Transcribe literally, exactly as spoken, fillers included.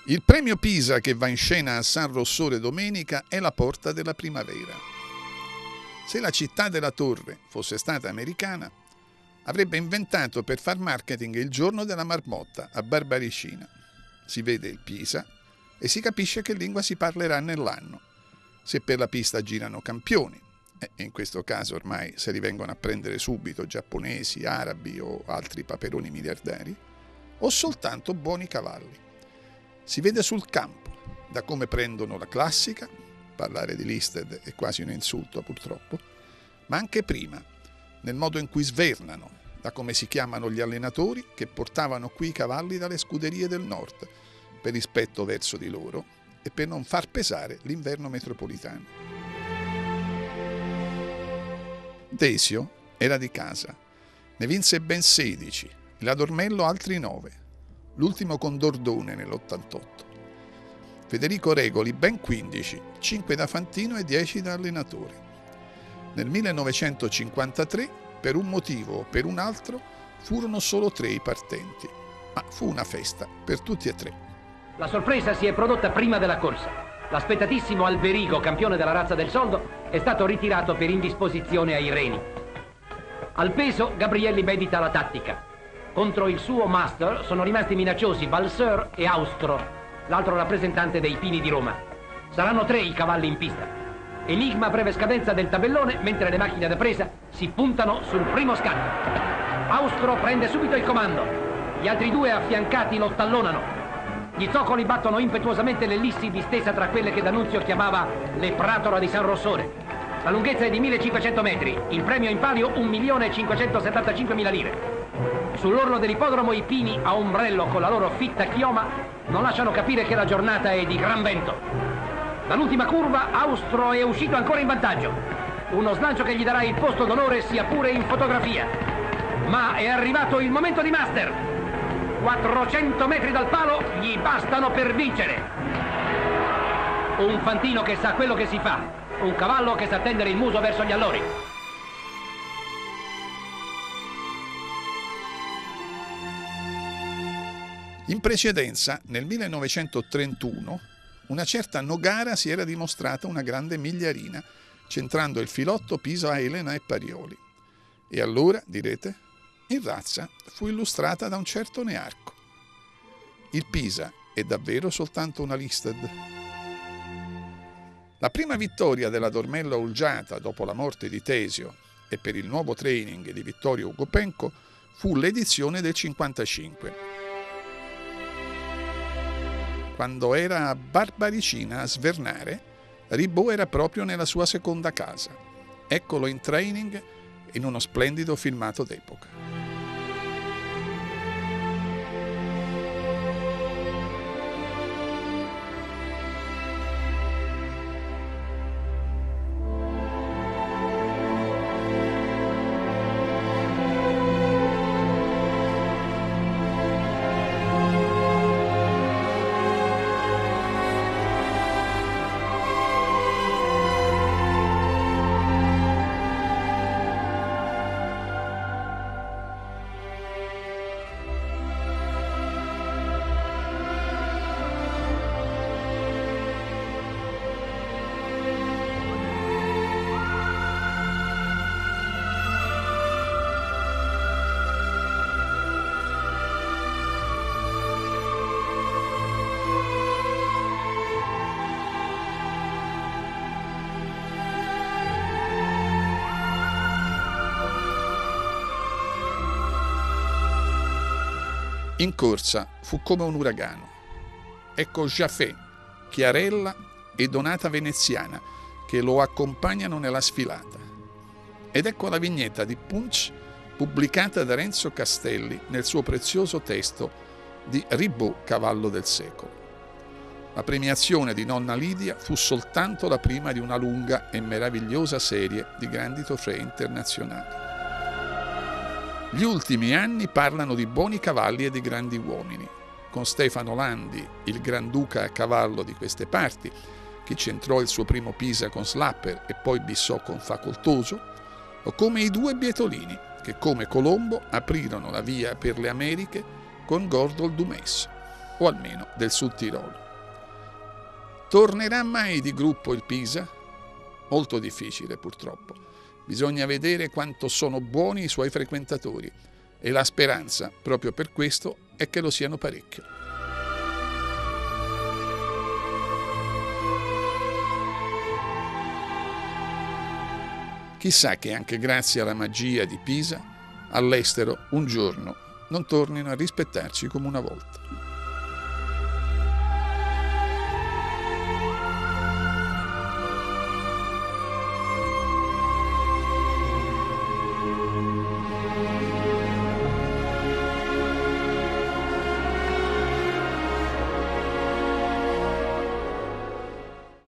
Il premio Pisa che va in scena a San Rossore domenica è la porta della primavera. Se la città della torre fosse stata americana, avrebbe inventato per far marketing il giorno della marmotta a Barbaricina. Si vede il Pisa e si capisce che lingua si parlerà nell'anno. Se per la pista girano campioni, e in questo caso ormai se li vengono a prendere subito giapponesi, arabi o altri paperoni miliardari, o soltanto buoni cavalli. Si vede sul campo, da come prendono la classica, parlare di listed è quasi un insulto purtroppo, ma anche prima, nel modo in cui svernano, da come si chiamano gli allenatori che portavano qui i cavalli dalle scuderie del nord, per rispetto verso di loro e per non far pesare l'inverno metropolitano. Desio era di casa, ne vinse ben sedici, la Dormello altri nove. L'ultimo con Dordone nell'ottantotto. Federico Regoli ben quindici, cinque da fantino e dieci da allenatore. Nel millenovecentocinquantatré, per un motivo o per un altro, furono solo tre i partenti, ma fu una festa per tutti e tre. La sorpresa si è prodotta prima della corsa. L'aspettatissimo Alberigo, campione della razza del soldo, è stato ritirato per indisposizione ai reni. Al peso, Gabrielli medita la tattica. Contro il suo master sono rimasti minacciosi Balseur e Austro, l'altro rappresentante dei Pini di Roma. Saranno tre i cavalli in pista. Enigma a breve scadenza del tabellone, mentre le macchine da presa si puntano sul primo scatto. Austro prende subito il comando. Gli altri due affiancati lo tallonano. Gli zoccoli battono impetuosamente l'ellissi distesa tra quelle che D'Annunzio chiamava le Pratola di San Rossore. La lunghezza è di millecinquecento metri, il premio in palio un milione cinquecentosettantacinquemila lire. Sull'orlo dell'ippodromo i pini a ombrello con la loro fitta chioma non lasciano capire che la giornata è di gran vento. Dall'ultima curva Austro è uscito ancora in vantaggio. Uno slancio che gli darà il posto d'onore sia pure in fotografia. Ma è arrivato il momento di master. quattrocento metri dal palo gli bastano per vincere. Un fantino che sa quello che si fa. Un cavallo che sa tendere il muso verso gli allori. In precedenza, nel millenovecentotrentuno, una certa Nogara si era dimostrata una grande migliarina, centrando il filotto Pisa a Elena e Parioli. E allora, direte, in razza fu illustrata da un certo Nearco. Il Pisa è davvero soltanto una listed? La prima vittoria della Dormello Olgiata dopo la morte di Tesio e per il nuovo training di Vittorio Ugopenko fu l'edizione del cinquantacinque. Quando era a Barbaricina a svernare, Ribot era proprio nella sua seconda casa. Eccolo in training in uno splendido filmato d'epoca. In corsa fu come un uragano. Ecco Jaffé, Chiarella e Donata Veneziana che lo accompagnano nella sfilata. Ed ecco la vignetta di Punch pubblicata da Renzo Castelli nel suo prezioso testo di Ribot, cavallo del secolo. La premiazione di nonna Lidia fu soltanto la prima di una lunga e meravigliosa serie di grandi trofei internazionali. Gli ultimi anni parlano di buoni cavalli e di grandi uomini, con Stefano Landi, il granduca a cavallo di queste parti, che centrò il suo primo Pisa con Slapper e poi bissò con Facoltoso, o come i due Bietolini, che come Colombo aprirono la via per le Americhe con Gordol Dumes. o almeno del Sud Tirolo. Tornerà mai di gruppo il Pisa? Molto difficile, purtroppo. Bisogna vedere quanto sono buoni i suoi frequentatori e la speranza, proprio per questo, è che lo siano parecchio. Chissà che anche grazie alla magia di Pisa, all'estero un giorno non tornino a rispettarci come una volta.